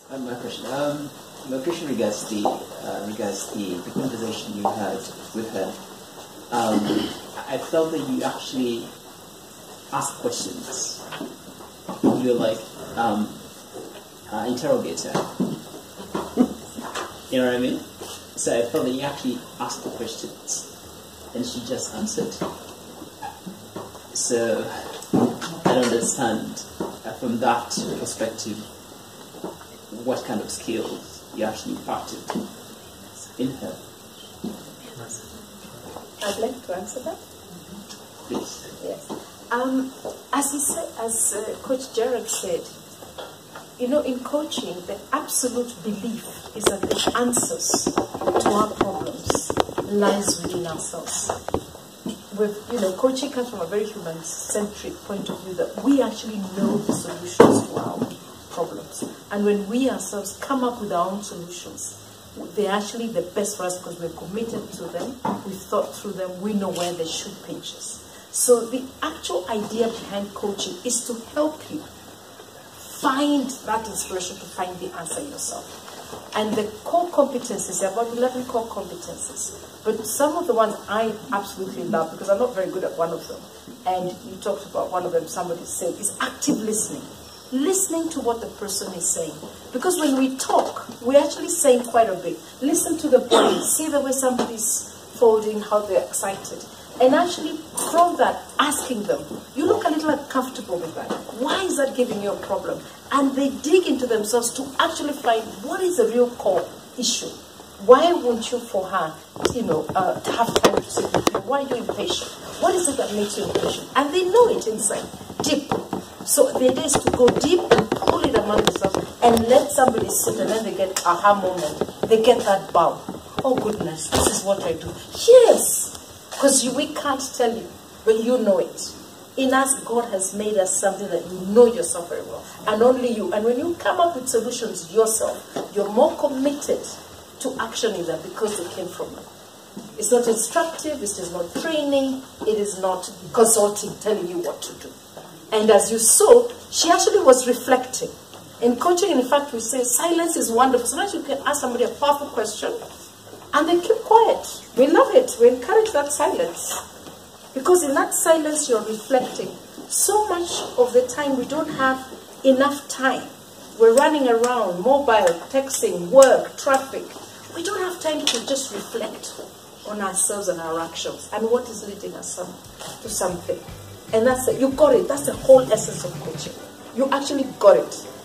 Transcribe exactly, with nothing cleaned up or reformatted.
Um, my question. Um, my question regards the uh, regards the, the conversation you had with her. Um, I felt that you actually asked questions. You're like um, uh, interrogator. You know what I mean? So I felt that you actually asked the questions, and she just answered. So I don't understand uh, from that perspective what kind of skills you actually imparted in her. I'd like to answer that. Please. Yes. Um, as he said, as uh, Coach Jared said, you know, in coaching, the absolute belief is that the answers to our problems lies within ourselves. With, you know, coaching comes from a very human-centric point of view that we actually know the solutions to our problems. And when we ourselves come up with our own solutions, they're actually the best for us because we're committed to them, we've thought through them, we know where they should pinch us. So the actual idea behind coaching is to help you find that inspiration to find the answer yourself. And the core competencies, there are about eleven core competencies. But some of the ones I absolutely love, because I'm not very good at one of them, and you talked about one of them, somebody said, is active listening. Listening to what the person is saying. Because when we talk, we're actually saying quite a bit. Listen to the body, see the way somebody's folding, how they're excited. And actually, from that, asking them, you look a little uncomfortable with that. Why is that giving you a problem? And they dig into themselves to actually find what is the real core issue. Why won't you, for her, you know, uh, have time to sit with you? Why are you impatient? What is it that makes you impatient? And they know it inside, deep. So the idea is to go deep and pull it among themselves and let somebody sit, and then they get aha moment. They get that bow. Oh goodness, this is what I do. Yes, because we can't tell you, but you know it. In us, God has made us something that you know yourself very well, and only you. And when you come up with solutions yourself, you're more committed to actioning them because they came from you. It's not instructive, it is not training, it is not consulting, telling you what to do. And as you saw, she actually was reflecting. In coaching, in fact, we say silence is wonderful. Sometimes you can ask somebody a powerful question, and they keep quiet. We love it. We encourage that silence. Because in that silence, you're reflecting. So much of the time, we don't have enough time. We're running around, mobile, texting, work, traffic. We don't have time to just reflect on ourselves and our actions and what is leading us some, to something. And that's it. You got it. That's the whole essence of coaching. You actually got it.